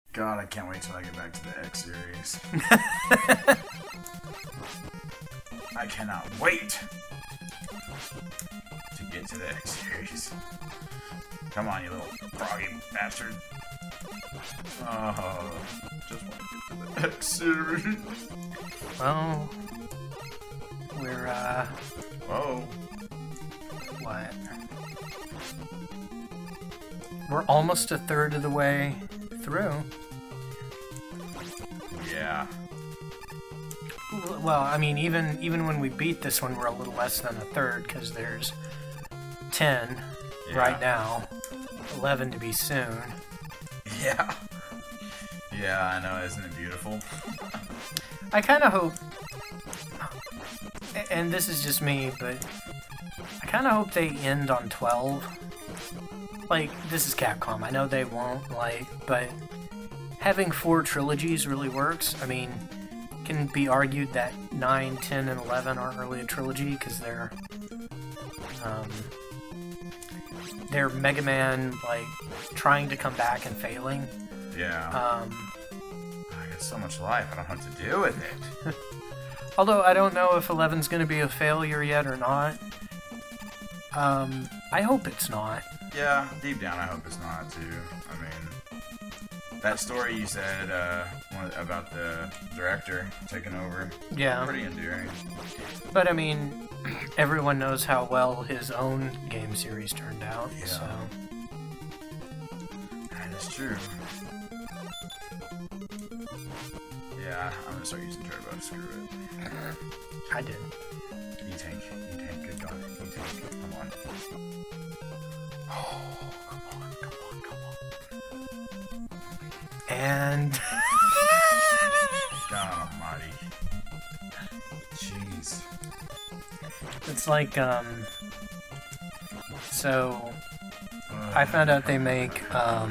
God, I can't wait till I get back to the X series. I cannot wait to get to the X series. Come on, you little froggy bastard. Oh, just want to get to the X series. Well, we're, Whoa. what? We're almost a third of the way through. Yeah. Well, I mean, even when we beat this one, we're a little less than a third, because there's 10 right now, 11 to be soon. Yeah. Yeah, I know, isn't it beautiful? I kind of hope, and this is just me, but I kind of hope they end on 12. Like, this is Capcom, I know they won't, like, but having 4 trilogies really works. I mean, it can be argued that 9, 10, and 11 aren't really a trilogy, because they're Mega Man, like, trying to come back and failing. Yeah. I got so much life, I don't know what to do with it. Although, I don't know if 11's going to be a failure yet or not. I hope it's not. Yeah, deep down I hope it's not, too. I mean, that story you said about the director taking over, yeah, pretty endearing. But, I mean, everyone knows how well his own game series turned out, yeah. So... That is true. Yeah, I'm gonna start using turbo, screw it. I did. E-tank, good God, E-tank, come on. Oh, come on. And... God almighty. Jeez. It's like, so... I found out they make,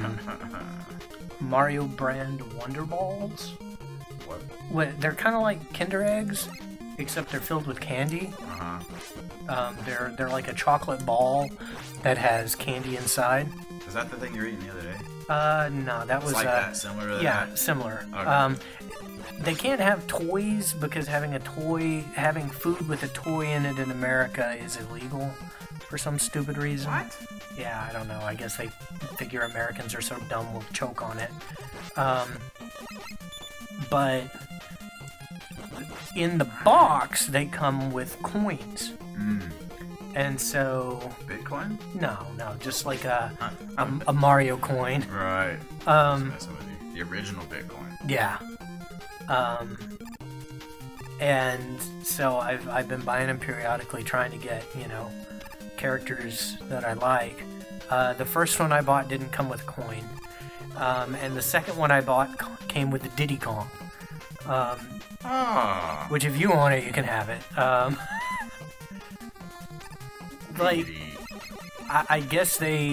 Mario brand Wonder Balls. What? They're kind of like Kinder Eggs, except they're filled with candy. They're like a chocolate ball that has candy inside. Is that the thing you were eating the other day? No, that was like that, similar to that? Yeah, similar. Okay. They can't have toys because having food with a toy in it in America is illegal for some stupid reason. What? Yeah, I don't know. I guess they figure Americans are so dumb we'll choke on it. But in the box, they come with coins. And so... Bitcoin? No, just like a Mario coin. Right. Just messing with you. The original Bitcoin. Yeah. And so I've been buying them periodically, trying to get, characters that I like. The first one I bought didn't come with a coin. And the second one I bought came with the Diddy Kong. Which if you want it, you can have it. Like, I guess they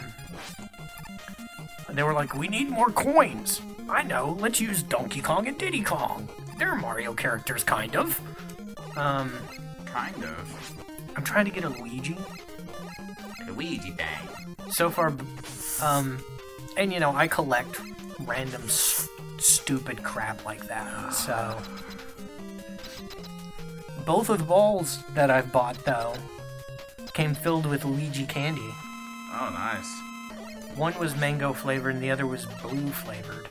were like, we need more coins. I know, let's use Donkey Kong and Diddy Kong. They're Mario characters, kind of. Kind of. I'm trying to get a Luigi. Luigi bang. So far, and I collect random stupid crap like that, so... Both of the balls that I've bought, though, came filled with Luigi candy. Oh, nice. One was mango flavored and the other was blue flavored.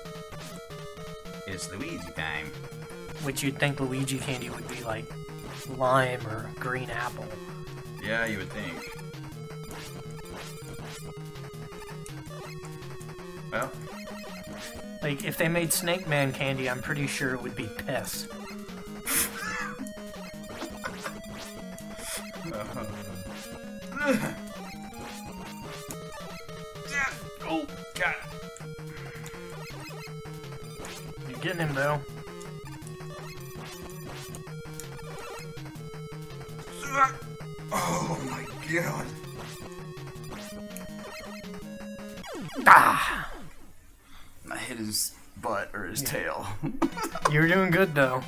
It's Luigi time. Which you'd think Luigi candy would be like lime or green apple. Yeah, you would think. Well. Like, if they made Snake Man candy, I'm pretty sure it would be piss. Oh, got it. You're getting him, though. Oh my God. Ah! I hit his butt or his tail. You're doing good, though.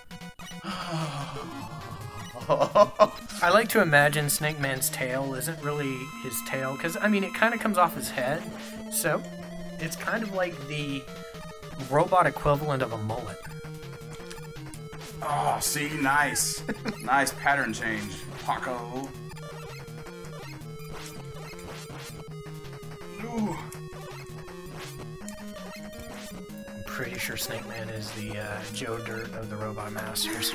I like to imagine Snake Man's tail isn't really his tail, because, I mean, it kind of comes off his head, so It's kind of like the robot equivalent of a mullet. Oh, see, nice. Nice pattern change, Paco. Ooh. I'm pretty sure Snake Man is the Joe Dirt of the Robot Masters.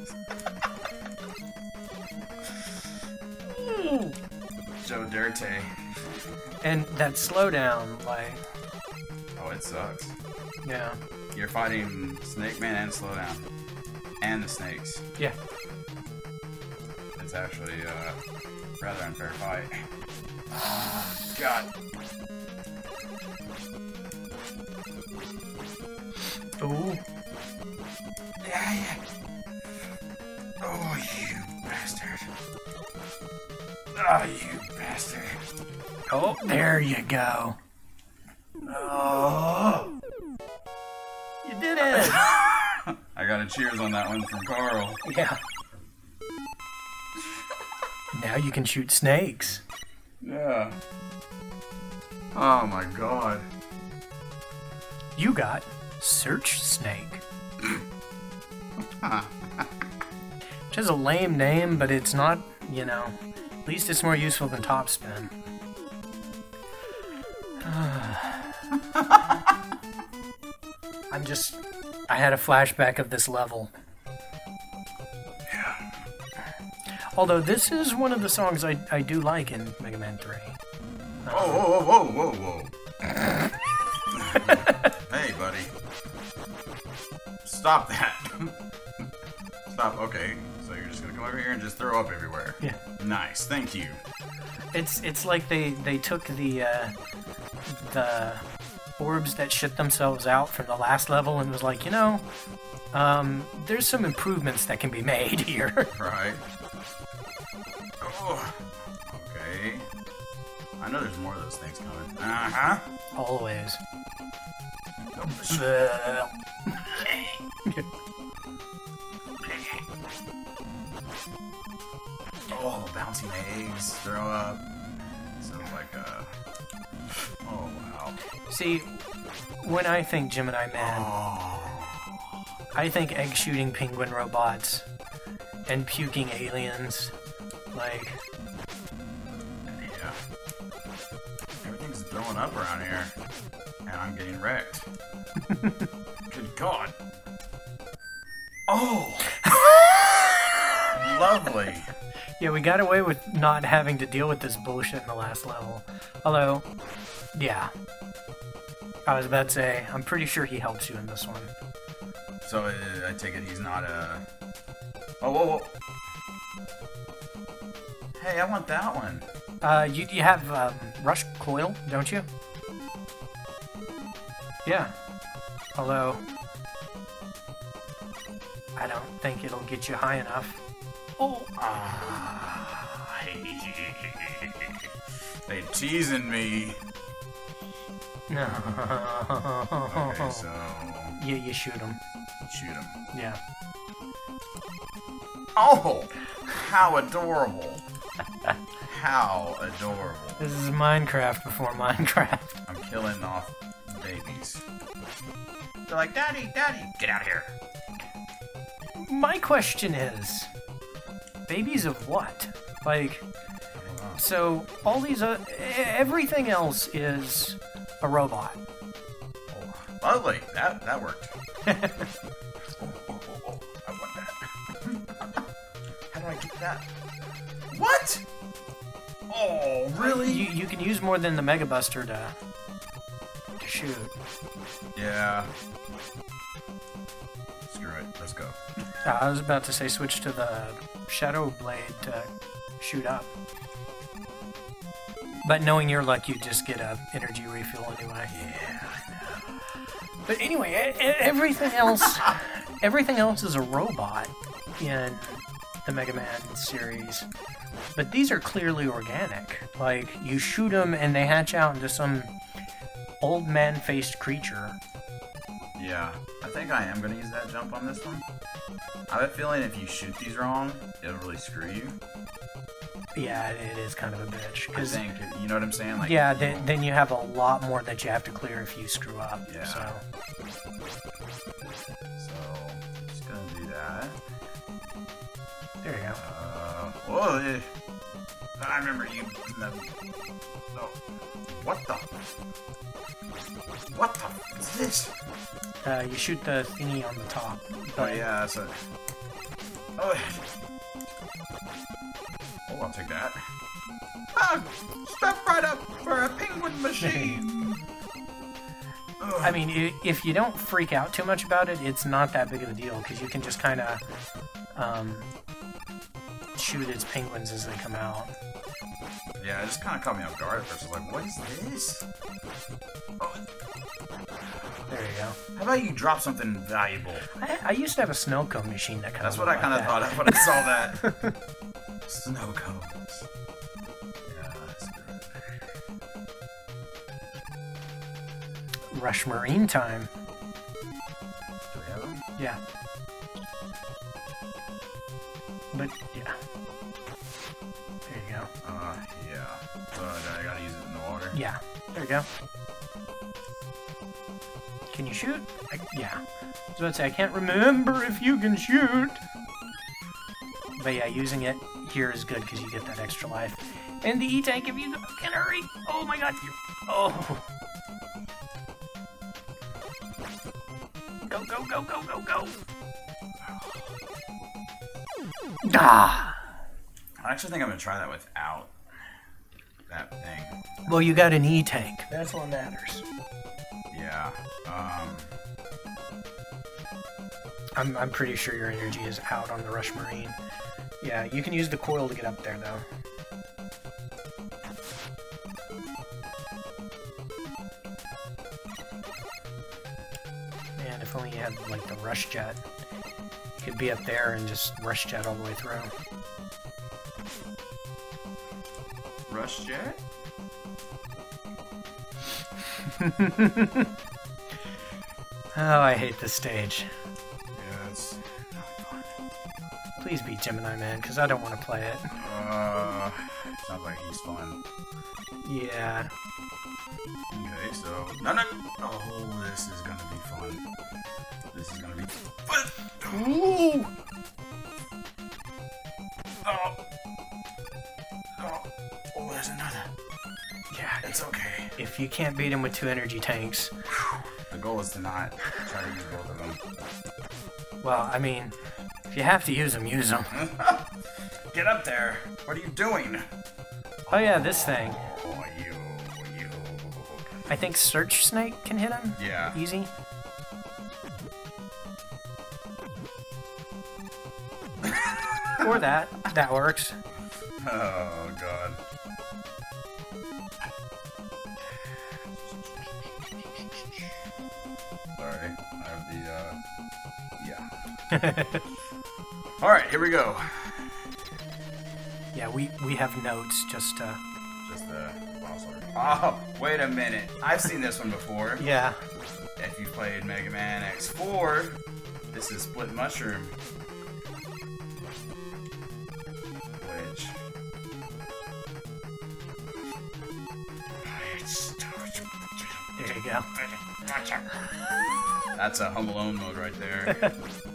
Joe Dirte. And that slowdown, like... Oh, it sucks. Yeah. You're fighting Snake Man and Slowdown. And the snakes. Yeah. It's actually a rather unfair fight. Oh, God. Ooh. Yeah. Oh, you bastard. Oh, you bastard. Oh, there you go. Oh. You did it! I got a cheers on that one from Carl. Yeah. Now you can shoot snakes. Yeah. Oh my god. You got Search Snake. Which is a lame name, but it's not, you know, at least it's more useful than Topspin. I had a flashback of this level. Yeah. Although this is one of the songs I do like in Mega Man 3. Whoa. Hey, buddy. Stop that. Stop. Okay. So you're just gonna come over here and just throw up everywhere. Yeah. Nice. Thank you. It's like they took the orbs that shit themselves out from the last level and was like, you know, there's some improvements that can be made here. Right. Oh. Okay. I know there's more of those things coming. Uh-huh. Always. Oh, bouncing eggs, throw up. Sounds like oh wow. See, when I think Gemini Man, I think egg shooting penguin robots and puking aliens. Like, yeah. Everything's throwing up around here. And I'm getting wrecked. Good God. Oh! Lovely. yeah, we got away with not having to deal with this bullshit in the last level. Although, yeah. I was about to say, I'm pretty sure he helps you in this one. So I take it he's not a... Oh, whoa. Hey, I want that one. You have Rush Coil, don't you? Yeah. Although, I don't think it'll get you high enough. Oh! They teasing me. No. Okay, so... Yeah, you shoot him. Shoot him. Yeah. Oh! How adorable. How adorable. This is Minecraft before Minecraft. I'm killing off babies. They're like, Daddy, get out of here. My question is, babies of what? Like, so all these, everything else is a robot. Oh, lovely. That worked. I want that. How do I get that? What? Oh, really? You can use more than the Mega Buster to shoot. Yeah. Screw it. Let's go. I was about to say switch to the Shadow Blade to shoot up. But knowing your luck, you just get a energy refill anyway. Yeah, I know. But anyway, everything else is a robot in the Mega Man series. But these are clearly organic. Like, you shoot them and they hatch out into some old man-faced creature. Yeah, I think I am going to use that jump on this one. I have a feeling if you shoot these wrong, it'll really screw you. Yeah, it is kind of a bitch. I think, you know what I'm saying? Like, yeah, then you have a lot more that you have to clear if you screw up. Yeah. So just gonna do that. there you go. Oh, I remember you. No. What the? What the is this? You shoot the thingy on the top. Oh yeah, that's a. Oh, I'll take that. Ah, step right up for a penguin machine. I mean, if you don't freak out too much about it, it's not that big of a deal because you can just kind of shoot its penguins as they come out. Yeah, it just kind of caught me off guard at first. I was like, what is this? Oh. There you go. How about you drop something valuable? I used to have a snow cone machine that kind of. That's what I kind of thought of when I saw that. Snow cones. Yeah, that's good. Rush Marine time. Do we have them? Yeah. But yeah. There you go. Yeah. So I gotta use it in the water. Yeah. There you go. Can you shoot? Yeah. I was about to say, I can't remember if you can shoot. But yeah, using it here is good because you get that extra life. And the E-tank, if you can hurry. Oh my god. Oh. Go, go, go, go, go, go. Ah. I actually think I'm gonna try that without that thing. Well, you got an E-tank. That's what matters. Yeah. I'm pretty sure your energy is out on the Rush Marine. Yeah, you can use the coil to get up there, though. Man, if only you had, like, the Rush Jet. You could be up there and just Rush Jet all the way through. Rush jet? Oh, I hate this stage. Yeah, it's not fun. Please beat Gemini Man, because I don't want to play it. Sounds like he's fun. Yeah. Okay, so... No! Oh, this is gonna be fun. This is gonna be fun! Ooh! Oh, there's another. Yeah, It's okay. if you can't beat him with 2 energy tanks... The goal is to not try to use both of them. Well, I mean, if you have to use them, use them. Get up there! What are you doing? Oh yeah, this thing. Oh, you. I think Search Snake can hit him? Yeah. Easy. Or that. That works. Oh, God. Sorry. I have the, yeah. Alright, here we go. Yeah, we have notes just to... Just the boss order. Oh, wait a minute. I've seen this one before. Yeah. If you've played Mega Man X4, this is Split Mushroom. Which... There you go. That's a Home Alone mode right there.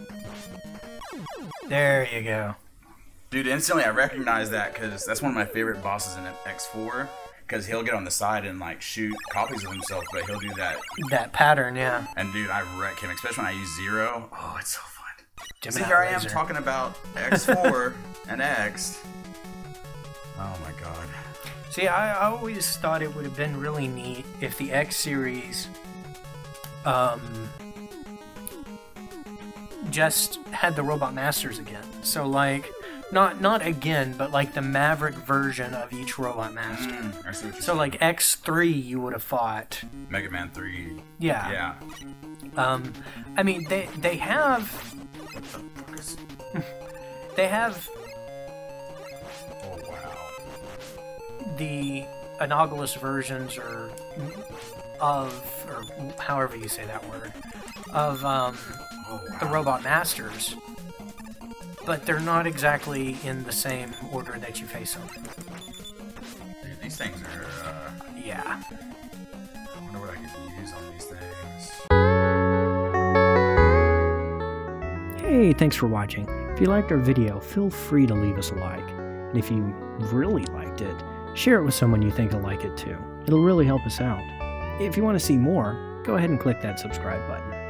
There you go. Dude, instantly I recognize that because that's one of my favorite bosses in X4. Because he'll get on the side and like shoot copies of himself, but he'll do that. That pattern, yeah. And dude, I wreck him, especially when I use Zero. Oh, it's so fun. Gemini See, here I am laser. talking about X4 and X. Oh my god. See, I always thought it would have been really neat if the X series just had the Robot Masters again. So like not again, but like the Maverick version of each Robot Master. I see what you're So saying. like X3 you would have fought. Mega Man 3. Yeah. Yeah. I mean they have What the fuck is... they have Oh wow. the analogous versions or however you say that word of Oh wow. the Robot Masters. but they're not exactly in the same order that you face them. Dude, these things are, Yeah. I wonder what I could use on these things. Hey, thanks for watching. If you liked our video, feel free to leave us a like. And if you really liked it, share it with someone you think will like it too. It'll really help us out. If you want to see more, go ahead and click that subscribe button.